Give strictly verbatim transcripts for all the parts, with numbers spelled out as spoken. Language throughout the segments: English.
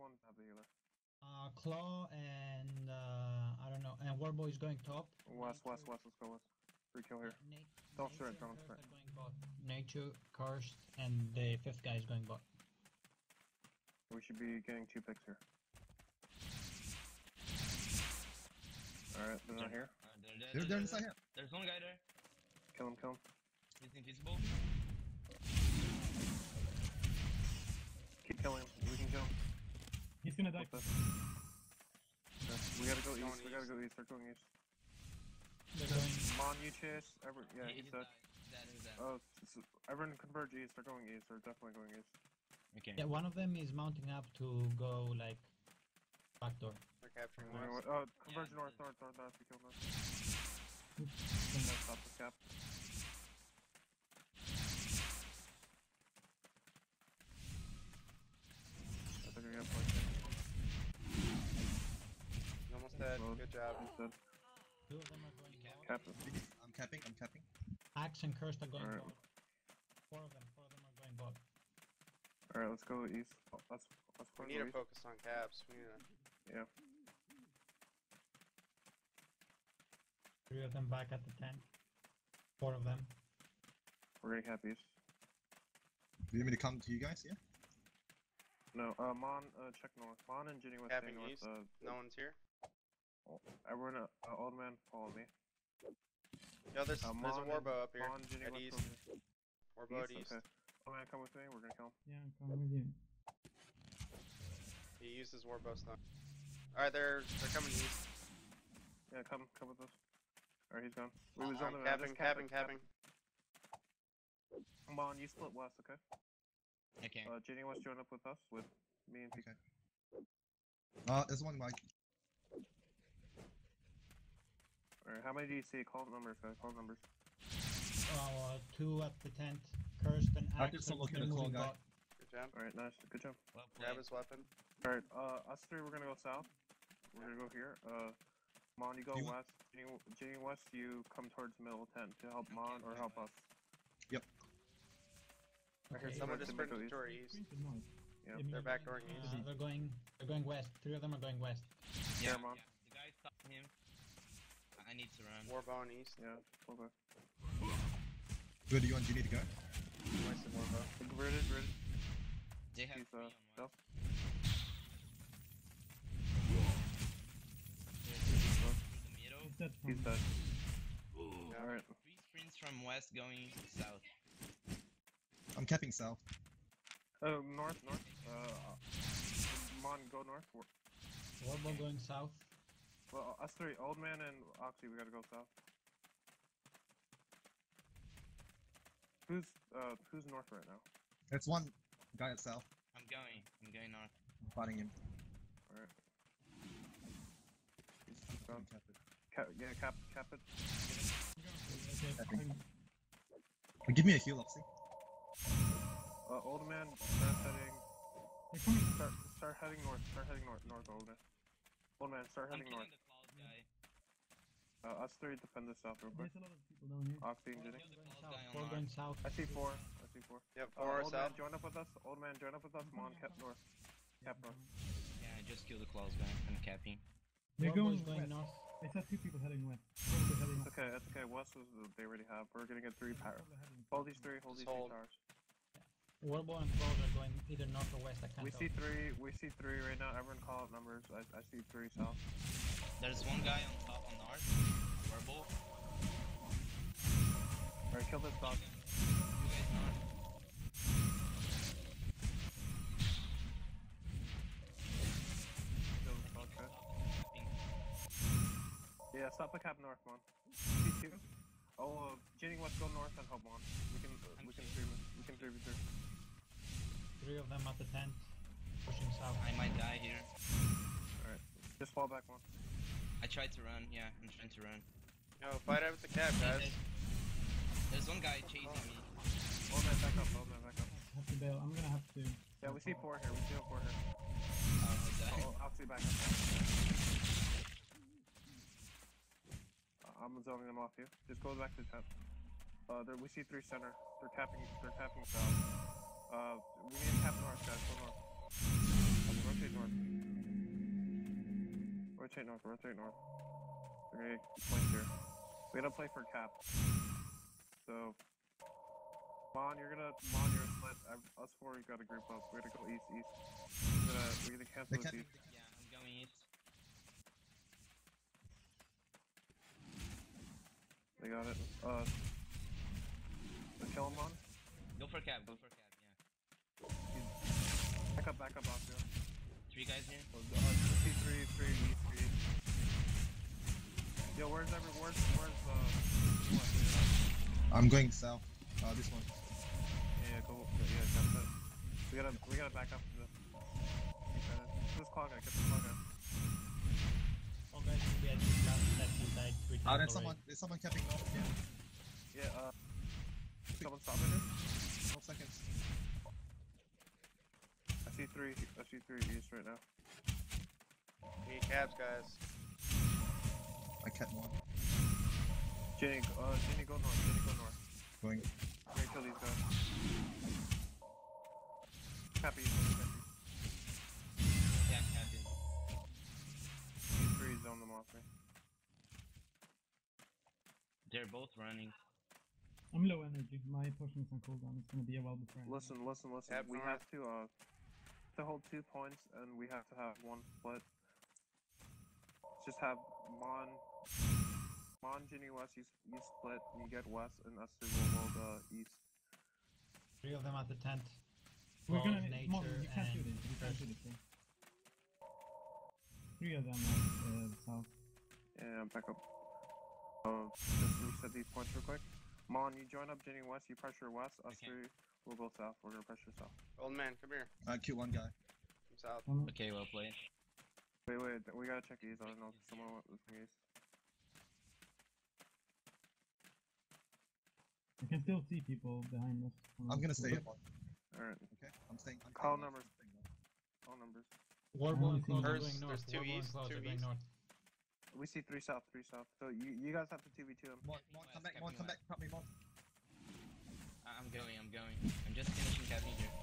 one have the healer? Uh, Claw and uh, I don't know. And Warboy is going top. West, west, west. Let's go west. Free kill here. Na Don't Nature straight, and don't Cursed straight. are going bot. Nature, Cursed, and the fifth guy is going bot. We should be getting two picks here. Alright, they're not here. Uh, they're, they're, They're, they're inside here. There's one guy there. Kill him, kill him. He's invisible. Keep killing him. We can kill him. He's gonna die. What's this? Okay, we gotta go Going east. We gotta go east. They're going east. They're going. Mon, you chase. Every, yeah, He- he's he's dead. dead, he's dead. Oh, s- s- everyone converge east. They're going east. They're definitely going east. Okay. Yeah, one of them is mounting up to go like backdoor. They're capturing You know west. what? Oh, converge Yeah, north, the- north, north, north. We kill north. North, stop the cap. I think we got point. He's almost dead. Well, Good job. He's dead. Two of them are going bot. Cap him. I'm capping, I'm capping. Axe and Cursed are going Alright. bot. Four of them. Four of them are going bot. Alright, let's go east. Oh, let's let's We go need to east. focus on caps. We need to. Yeah. Three of them back at the tent. Four of them. We're gonna cap east. Do you want me to come to you guys? Yeah? No, uh, Mon, uh, check north. Mon and Ginny was Capping staying north. east. Uh, No one's here. oh, everyone, uh, uh, old man, follow me. Yo, there's, Uh, there's a Mon and- warbow up here. Mon, Ginny At West east. over here. Warbow at East, east. okay. Old man, come with me. We're gonna kill him. Yeah, I'm coming with you. He used his warbow stun. Alright, they're they're coming east. Yeah, come, come with us. Alright, he's gone. We Uh, was on Alright, the capping, just capping, capping. Mon, you split west, okay? Okay. Uh, Ginny West join up with us with me and P K. Okay. Uh, there's one Mike. Alright, how many do you see? Call numbers, guys. Call numbers. Uh, two at the tent. Cursed and I Axe. just are look at the moving claw guy. bot. Good job. Alright, nice. Good job. Well Grab played. his weapon. Alright, uh, us three, we're gonna go south. We're gonna go here. Uh, Mon, you go You want- west. Ginny, Ginny West, you come towards middle tent to help Mon or help us. Yep. I hear Okay. Someone someone just to sprinted go east. to our east. Sprint is nice. Yeah. Give me They're a- back going east. Uh, they're going. They're going west. Three of them are going west. Yeah, Mon. yeah. The guy stopped him. I need to run. Warbow on east. Yeah, okay. Where do you want Ginny to go? Wasted warbow. Converted, ready? They have He's, three uh, on south. west. There's through the middle. He's dead He's from- dead. Yeah. Alright. Three sprints from west going south. I'm capping south. Oh, north, north. Uh, Mon, go north. We're- Warbow going south. Well, us three, Old Man and Oxy, we gotta go south. Who's, uh, who's north right now? There's one guy at south. I'm going. I'm going north. I'm fighting him. Alright. He's, he's I'm gone. capping. Cap, yeah, cap, cap it. Okay, I think- I'm- Uh, Give me a heal, Oxy. Uh, Old Man, start heading, They're coming. start, start heading north, start heading north, north, Old Man. Old Man, start I'm heading killing north. the cloud guy. Uh, us three defend this south real quick. There's a lot of people down here. Oxy and Kill Ginny. the Going cloud south. guy on Four north. going south. I see four, I see four. Yep, Uh, four Old south. Man, join up with us. Old Man, join up with us. Mon, cap north. Cap north. Yeah, I just killed the close guy. I'm capping. They're Warbow going is going west. north. I saw two people heading west. Probably heading It's okay, it's okay. West is, uh, they already have. We're gonna get three power. probably heading Hold these three, hold these Just three hold. towers. Warbow and Claws are going either north or west. I can't We tell. see three, we see three right now. Everyone call out numbers. I, I see three south. There's one guy on top on north. Verbal. Alright, kill this dog. You guys north. Kill this dog, okay. Capping. Yeah, stop the cap north, Mon. C two. Oh, uh, Ginny, let's go north and help Mon. We can, uh, we can three, we can three v three. Three of them at the tent, pushing south. I might die here. Alright, just fall back, Mon. I tried to run. Yeah, I'm trying to run. Yo, fight out with the cap, guys. There's, there's one guy chasing me. Hold that back up, hold that back up. I have to bail. I'm gonna have to. Yeah, we see four here, we see four here. Oh, I died. Oh, Oxy back up. Uh, I'm zoning them off you. Just go back to tent. Uh, there, we see three center. They're capping, they're capping south. Uh, we need to cap north, guys. Go north. coming. Rotate north. Rotate north, rotate north. We're gonna get points here. We gotta play for cap. So, Mon, you're gonna, Mon, you're a split. I, us four, we gotta group up. We're gonna go east, east. We're gonna, we're gonna cancel They this can't. east. Yeah, I'm going east. They got it. Uh, so kill him, Mon. Go for cap, go for cap, yeah. Back up, back up, Oscar. Three guys here. Uh, C three, three, east, three. Yo, where's every, where's, where's, uh, what? I'm going south. Uh, this one. Yeah, go, yeah, that's it. We gotta, we gotta back up from this. This claw guy, get this claw guy. Oh guys, we had this last set we died three Ah, times there's someone. already. There's someone capping north. Yeah. Yeah, uh, someone stop it here? twelve seconds. I see three, I see three east right now. Need cabs, guys. I kept one. Jenny, uh, Jenny, go north, Jenny, go north. Going. We're gonna kill these guys. Happy, happy. Yeah, cap in. These three zone them off me. They're both running. I'm low energy. My potion is on cooldown. It's gonna be a while before. I- Listen, listen, listen. Tab we north. have to, uh, to hold two points, and we have to have one split. Just have Mon, Mon, Ginny, West, you, you split, and you get West, and us two will hold, uh, East. Three of them at the tent. We're Fall, gonna. nature, Mom, you can't do and this. You can't do curse. this. Yeah. Three of them at uh, south. Yeah, back up. Uh, just reset these points real quick. Mon, you join up Ginny West, you pressure West, us Okay. three will go south, we're gonna pressure south. Old man, come here. I killed one guy. I'm south. Um, Okay, well played. Wait, wait, we gotta check East, I don't know if someone went with me East. I can still see people behind us. I'm gonna stay up. Alright, Okay. I'm staying. I'm Call staying numbers. north, I'm staying north. all numbers. Warbow and Close are There's- going north. there's two Warbow and east, Close two are going east. north. We see three south, three south. So you, you guys have to two v two them. Mon, Mon, come back. Capping Mon, come back. west. Cut me, Mon. I- I'm going, I'm going. I'm just finishing capping here.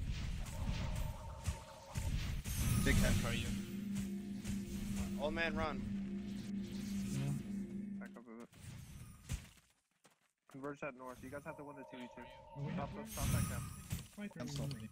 Big cap. For you. Old man, run. Yeah. Back up a bit. Converge that north, you guys have to win the two v two. Are we Stop, halfway? stop that cap. Right I'm where stopping.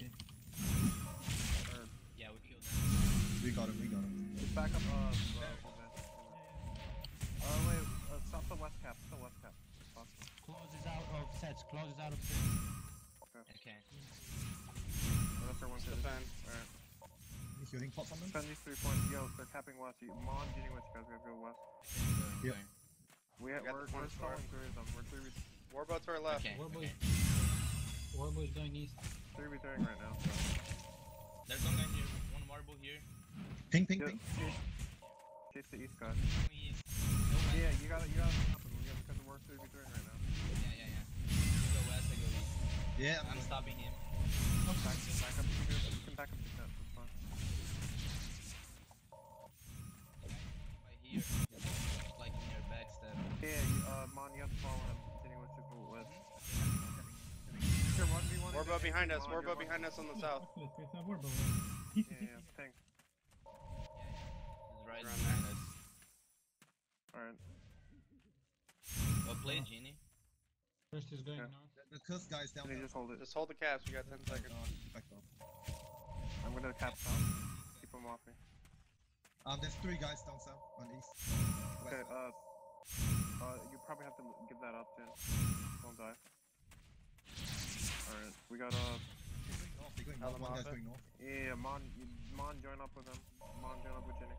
Or, Yeah, we killed them. We got him. We got him. just back up, uh, uh, hold man. Uh, wait, uh, stop the west cap, the west cap. Stop. Close is out of sets. Close is out of sets. Okay. That's our one good. Defend. Alright. Any healing pots on them? Defend these three points. Yo, they're capping west. You, Mon, Ginny West, you guys gotta go west. Going, Yep. going. We, got we're, the we're points for stalling it. three of them. We're three v Warboat to our left. Okay, Warbow okay. is Warbow is going east. three v three right now. So. There's one guy here, one marble here. Ping, ping, Yo, ping. chase, chase the east guy. Going east. No west. Yeah, you gotta, you gotta stop him. We gotta, because we're three v three right now. Yeah, yeah, yeah. You go west, I go east. Yeah. I'm stopping him. Back, back up. You can, you can back up to ten. That's fine. Right here. Like in your backstab. Yeah, you, uh, Mon, you have to follow him. Ginny West, just go west. Sure, one v one. Warboat behind us. Warboat behind us on the south. Actually, there's a warbow here. He's Yeah, yeah, ping. He's right Around behind us. Alright. Well played, Genie. First is going Yeah. north. The, the curse guy's down Can you there. just hold it? Just hold the caps. We got ten seconds. Uh, back off. I'm gonna cap top. Keep him off me. Um, there's three guys down south on east. Okay, West. uh, uh, you probably have to l- give that up, then. Don't die. Alright, we got, uh, They're going north. They're going Tell north. them One off guy's it. going north. yeah, Mon, you- Mon, join up with him. Mon, join up with Jenny.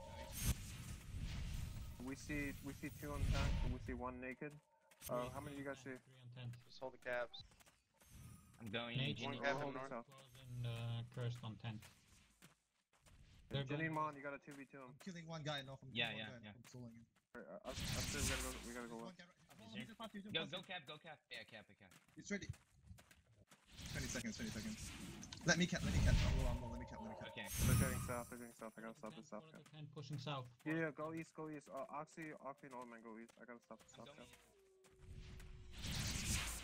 We see, we see two on ten, we see one naked. Uh, how many you guys see? Three on tent. Just hold the caps. I'm going, Nate, Genie. One cap hold in us north. up. Close and uh, cursed on tent. They're Jenny and going- Mon, you gotta two v two him. I'm killing one guy north. I'm Yeah, killing yeah, one guy yeah. north. I'm soloing him. Alright, uh, us, us three, we gotta go, we gotta go There's west. one guy right- Is oh, he's there? just past you, he's just Go, past go you. cap, go cap. Yeah, cap, I cap. It's ready. twenty seconds, twenty seconds. Let me cap, let me cap. I'm low, I'm low, let me cap, let me cap. Okay. They're getting south, they're getting south, I gotta stop Tent, this south follow cap. the tent, pushing south. Yeah, yeah, go east, go east. Uh, Oxy, Oxy and Old Man, go east. I gotta stop the I'm south going cap. east.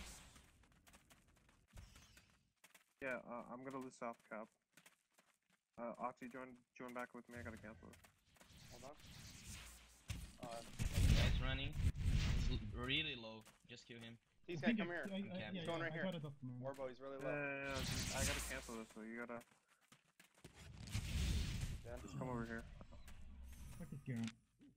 Yeah, uh, I'm gonna lose south cap. Uh, Oxy, join, join back with me. I gotta cancel this. Hold on. Uh, Guy's running. He's l- really low. Just kill him. These I guys, think come I- here. I, I, Okay, yeah, I'm yeah, going right I here. got it off from him. Warbow, he's really Yeah, low. yeah, yeah, just- I gotta cancel this, so you gotta Yeah. just come over here. Fuck this Garen.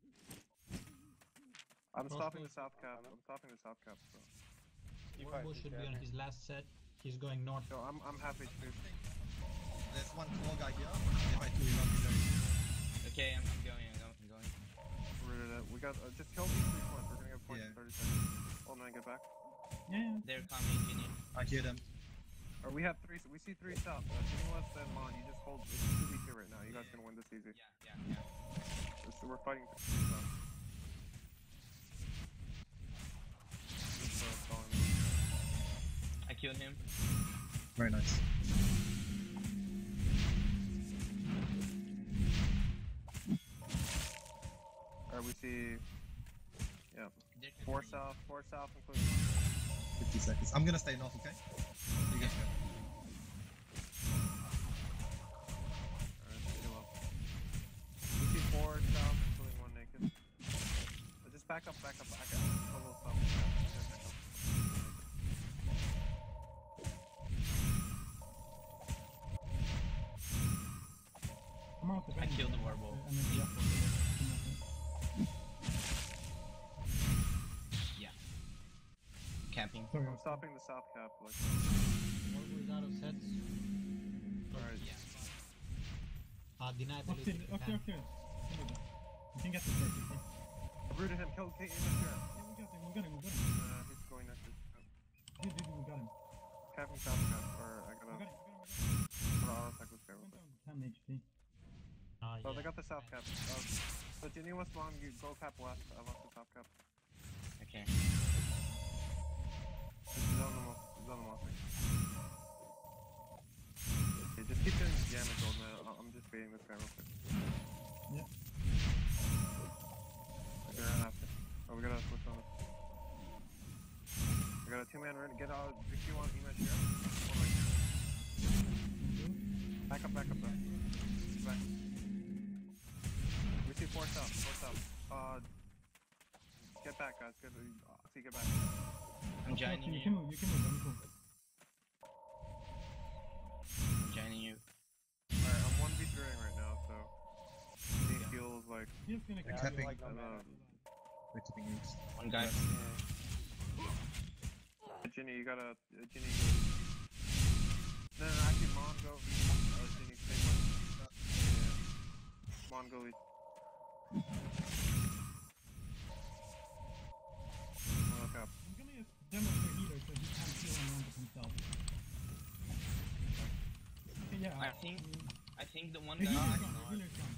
I'm Cross stopping the close. south cap. I'm stopping the south cap. So, You fight Warbo these should guys be on here. his last set. He's going north. so I'm I'm half H P. There's one claw guy here. If I kill him, I'll be very. Okay, I'm, I'm going. I'm going. I'm going. Rooted it. We got uh, just kill these three points. We're gonna get points Yeah. in thirty seconds. Oh man, get back. Yeah, yeah. They're coming, Ginny. I hear them. Or we have three. We see three south. Uh, Jimmy West and Mon. You just hold. It's two v two right now. You guys can win this easy. Yeah, yeah, yeah. So we're fighting for three south. Just, uh, following them. I killed him. Very nice. Alright, we see. Yeah. They're Four coming. south. Four south, including one. fifty seconds. I'm gonna stay north, okay? You guys go. Alright, heal up. We see four south, including one naked. Uh, Just back up, back up, back up. A little south. Yeah, back up. I'm out of I range. killed the Warbo. Uh, I mean, yeah. Yeah. Camping. Sorry, I'm stopping the south cap. Like, Warbo is out of sets. alright. Yeah. Uh, deny Oxy, ability to Oxy, camp. Oxy. You can get the set, you can. I rooted him. Kill Kate in the chair. Yeah, we got him, we got him, we got him. Uh, he's going next to Dude, dude, we got him. capping south cap. Or I We gotta. got him, we got him, we got him. Put auto attack this guy real Went quick. down ten H P. Uh, Oh, they yeah. got the south cap. Uh, so Ginny West Mon, you go cap west. I lost the south cap. Okay. He's on the most. He's on the most. Okay, just keep doing damage, old man. I- I'm just baiting this guy real quick. Yeah. We're gonna have to. Oh, we gotta switch on this. We got a two man run. Get out. Vicky on Emash here. Oh my. Back up, back up, though. Back. We see four south. Four south. Uh. Get back, guys. Get, uh, see, get back. I'm Oxy, joining you you. can move, you can move, I'm cool. I'm joining you. Alright, I'm one v three right now, so. He feels like. He's gonna Yeah, kill I you. feel like no uh, mana. We're tipping east. One guy. Ginny, you gotta. Uh, Ginny, go. No, no, actually, Mon, go. Uh, Ginny, stay west. Yeah. Mon, go east. Look up. I'm gonna just damage the healer so he can't heal around of himself. Okay, yeah. I think- mean, I think the one the guy healer's is gone, the not, healer's gone.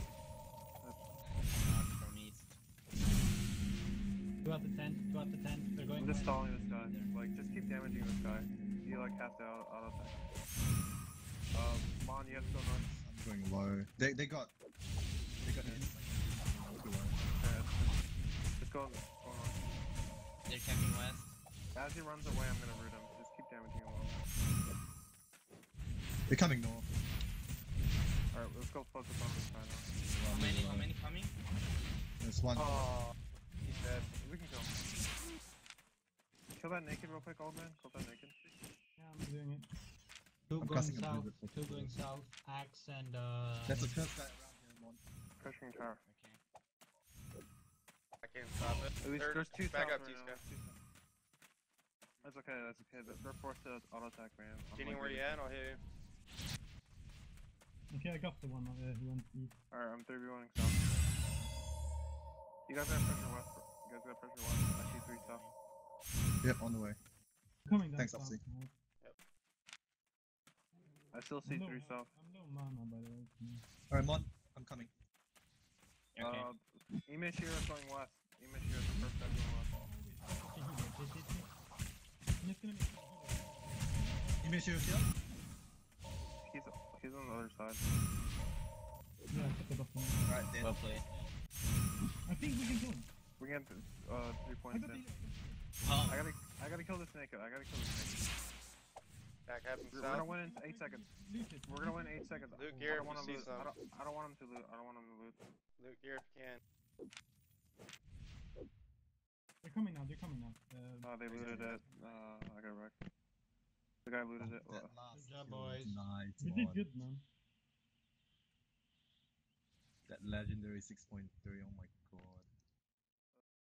not from east. Two out of ten. Two out of ten. They're going I'm just west. stalling this guy. Like, just keep damaging this guy. He, like, has to auto, auto attack. Uh, Mon, you have to go north. I'm going low. They they got they got hits. I'll go low. Yeah, just, just go, go north. They're camping west. As he runs away, I'm gonna root him. Just keep damaging him. They're coming north. Alright, let's go focus on this guy now. How many? How many coming? There's one. Oh, he's dead. We can kill him. Kill that naked real quick, old man. Kill that naked. Yeah, I'm doing it. Two I'm going casting a south. blue bit. Two going south. Axe and uh. That's a first guy around here, Mon. Pressuring tower. Okay. I can't stop it. At least They're- there's two back south up, right these now. guys. Two south. That's okay, that's okay. They're- They're forced to auto attack, man. I'm Ginny, like where you really- at? I'll hit you. Okay, I got the one uh, who went east. Alright, I'm three v one south. You guys got pressure west. You guys got pressure west. I see three south. Yep, on the way. Coming down Thanks, south. Oxy. now. I still see I'm low- three south. I'm low mana, by the way. Hmm. Alright, Mon, I'm coming. Okay. Uh, Imeshira's going west. Imeshira's the first guy going west. Okay, healer, this hit me. I'm just gonna make sure the healer. You made sure you're here? He's he's on the other side. Yeah, I put the buff on. Alright, dead. Well played. I think we can kill him. We can get uh three I points got the in. healer. Oh. I gotta I gotta kill this naked. I gotta kill this naked. Attack happening We're gonna south. win in eight seconds. Loot it. We're gonna win in eight seconds. Luke, I here, don't if want you to see loot. I some. don't, I don't want him to loot. I don't want him to loot. Luke, here if you can. They're coming now. They're coming now. Uh, Oh, they looted it. Uh, I got wrecked. The guy looted it. That Well, last Good job, kill was boys. nice we did one. good, man. That legendary six point three, oh my god.